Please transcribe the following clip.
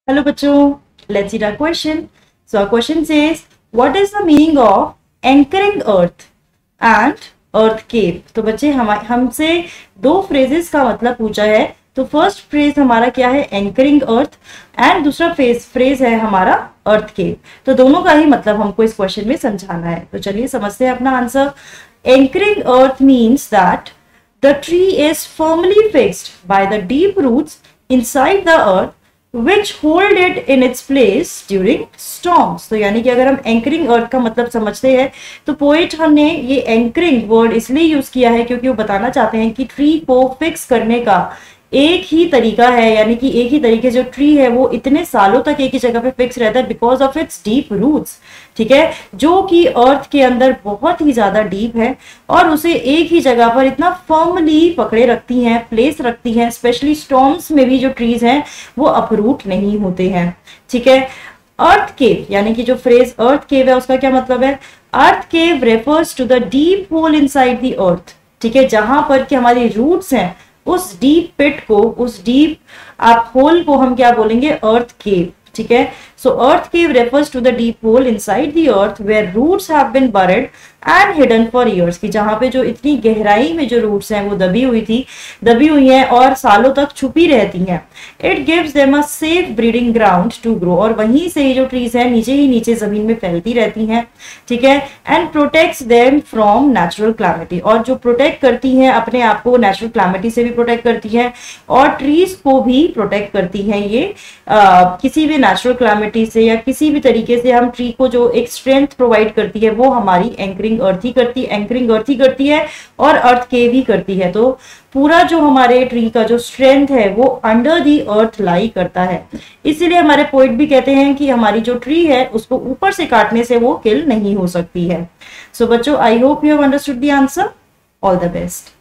Hello bachcho, let's read our question. So our question says, what is the meaning of anchoring earth and earth cave? तो बच्चे हमसे दो phrases का मतलब पूछा है. तो फर्स्ट फ्रेज हमारा क्या है, एंकरिंग अर्थ, एंड दूसरा फ्रेज है हमारा अर्थ केव. तो दोनों का ही मतलब हमको इस क्वेश्चन में समझाना है. तो चलिए समझते हैं अपना answer. Anchoring earth means that the tree is firmly fixed by the deep roots inside the earth which hold it in its place during storms. तो यानी कि अगर हम एंकरिंग अर्थ का मतलब समझते हैं तो पोएट हमने ये एंकरिंग वर्ड इसलिए यूज किया है क्योंकि वो बताना चाहते हैं कि ट्री को फिक्स करने का एक ही तरीका है, यानी कि एक ही तरीके जो ट्री है वो इतने सालों तक एक ही जगह पे फिक्स रहता है because of its deep roots. ठीक है, जो कि अर्थ के अंदर बहुत ही ज्यादा डीप है और उसे एक ही जगह पर इतना फर्मली पकड़े रखती हैं, प्लेस रखती हैं. स्पेशली स्टॉर्म्स में भी जो ट्रीज हैं वो अपरूट नहीं होते हैं. ठीक है, अर्थ केव यानी कि जो फ्रेज अर्थ केव है उसका क्या मतलब है. Earth cave refers to the deep hole inside the earth. ठीक है, जहां पर कि हमारी रूट्स हैं उस डीप पिट को, उस डीप आप होल को हम क्या बोलेंगे, अर्थ केव. ठीक है, so earth cave refers to the deep hole inside the earth where roots have been buried and hidden for years. की जहां पे जो इतनी गहराई में जो रूट्स हैं वो दबी हुई हैं और सालों तक छुपी रहती हैं. It gives them a safe breeding ground to grow. और वहीं से जो ट्रीज हैं नीचे ही नीचे जमीन में फैलती रहती हैं. ठीक है, and protects them from natural calamity. और जो प्रोटेक्ट करती हैं अपने आप को, नेचुरल क्लैमिटी से भी प्रोटेक्ट करती हैं और ट्रीज को भी प्रोटेक्ट करती हैं. ये किसी भी नेचुरल क्लैमिटी से या किसी भी तरीके से हम ट्री को जो एक स्ट्रेंथ प्रोवाइड करती है वो हमारी एंकरिंग अर्थ ही करती है और अर्थ केव भी करती है. तो पूरा जो हमारे ट्री का जो स्ट्रेंथ है वो अंडर दी अर्थ लाई करता है. इसीलिए हमारे पोइट भी कहते हैं कि हमारी जो ट्री है उसको ऊपर से काटने से वो किल नहीं हो सकती है. सो बच्चों, I hope you have understood the answer. All the best.